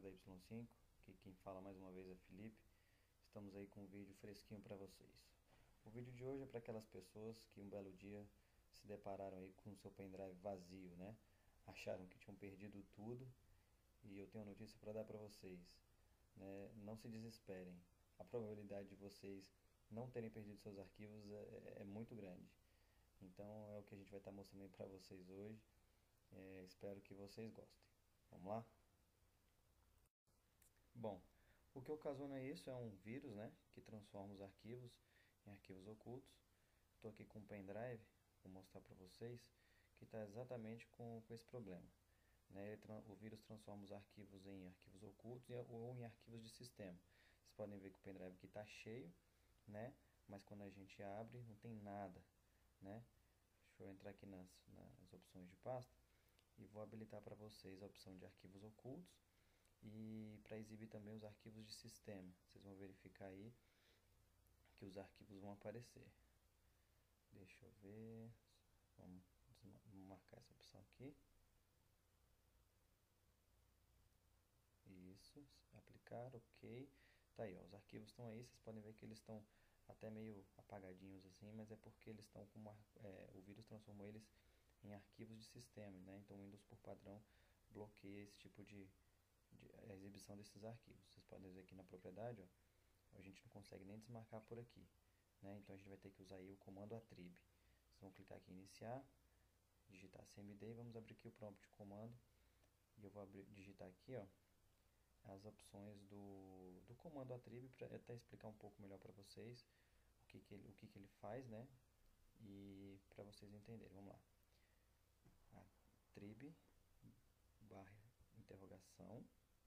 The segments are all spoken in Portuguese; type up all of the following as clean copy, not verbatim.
da Y5, que quem fala mais uma vez é Felipe. Estamos aí com um vídeo fresquinho para vocês. O vídeo de hoje é para aquelas pessoas que um belo dia se depararam aí com o seu pendrive vazio, né? Acharam que tinham perdido tudo e eu tenho uma notícia para dar para vocês, né? Não se desesperem. A probabilidade de vocês não terem perdido seus arquivos é muito grande. Então é o que a gente vai estar mostrando aí para vocês hoje. Espero que vocês gostem. Vamos lá? Bom, o que ocasiona isso é um vírus, né, que transforma os arquivos em arquivos ocultos. Estou aqui com um pendrive, vou mostrar para vocês, que está exatamente com esse problema. Né? O vírus transforma os arquivos em arquivos ocultos ou em arquivos de sistema. Vocês podem ver que o pendrive aqui está cheio, né, mas quando a gente abre não tem nada, né? Deixa eu entrar aqui nas opções de pasta e vou habilitar para vocês a opção de arquivos ocultos e para exibir também os arquivos de sistema. Vocês vão verificar aí que os arquivos vão aparecer. Deixa eu ver, vamos marcar essa opção aqui. Isso, aplicar, ok. Tá aí, ó, os arquivos estão aí, vocês podem ver que eles estão até meio apagadinhos assim, mas é porque eles estão com o vírus transformou eles em arquivos de sistema, né? Então o Windows por padrão bloqueia esse tipo de a exibição desses arquivos. Vocês podem ver aqui na propriedade, ó, a gente não consegue nem desmarcar por aqui, né? Então a gente vai ter que usar aí o comando attrib. Vocês vão clicar aqui em iniciar, digitar cmd e vamos abrir aqui o prompt de comando. E eu vou digitar aqui, ó, as opções do comando attrib para até explicar um pouco melhor para vocês o que ele faz, né? E para vocês entenderem, vamos lá. Attrib barra interrogação.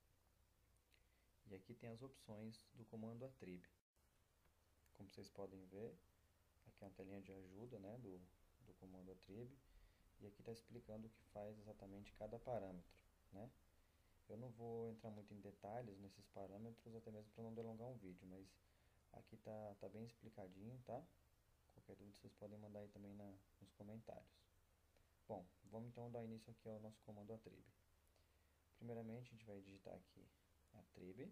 E aqui tem as opções do comando attrib. Como vocês podem ver, aqui é uma telinha de ajuda, né, do comando attrib. E aqui está explicando o que faz exatamente cada parâmetro, né? Eu não vou entrar muito em detalhes nesses parâmetros, até mesmo para não delongar um vídeo, mas aqui tá bem explicadinho, tá? Qualquer dúvida vocês podem mandar aí também nos comentários. Bom, vamos então dar início aqui ao nosso comando attrib. Primeiramente a gente vai digitar aqui attrib.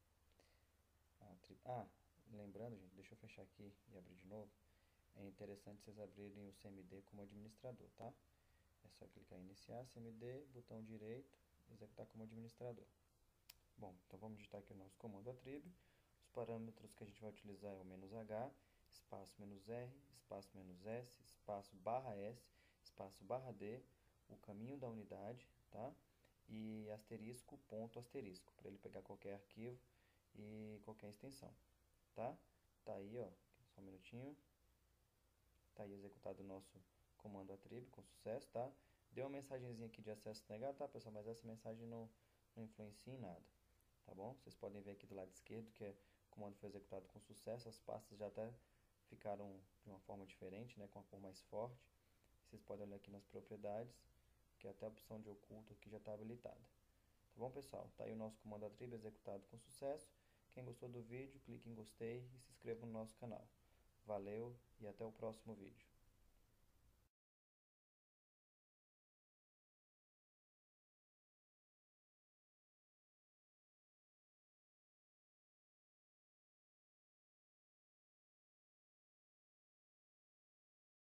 Lembrando, gente, deixa eu fechar aqui e abrir de novo. É interessante vocês abrirem o cmd como administrador, tá? É só clicar em iniciar, cmd, botão direito, executar como administrador. Bom, então vamos digitar aqui o nosso comando attrib. Os parâmetros que a gente vai utilizar é o "-h", espaço "-r", espaço "-s", espaço "-s", espaço "-d", o caminho da unidade, tá? E asterisco, ponto, asterisco, para ele pegar qualquer arquivo e qualquer extensão, tá? Tá aí, ó, só um minutinho. Tá aí executado o nosso comando attrib com sucesso, tá? Deu uma mensagenzinha aqui de acesso negado, tá, pessoal? Mas essa mensagem não influencia em nada, tá bom? Vocês podem ver aqui do lado esquerdo que o comando foi executado com sucesso. As pastas já até ficaram de uma forma diferente, né, com a cor mais forte. Vocês podem olhar aqui nas propriedades, que até a opção de oculto aqui já está habilitada. Tá bom, pessoal? Tá aí o nosso comando attrib executado com sucesso. Quem gostou do vídeo, clique em gostei e se inscreva no nosso canal. Valeu e até o próximo vídeo.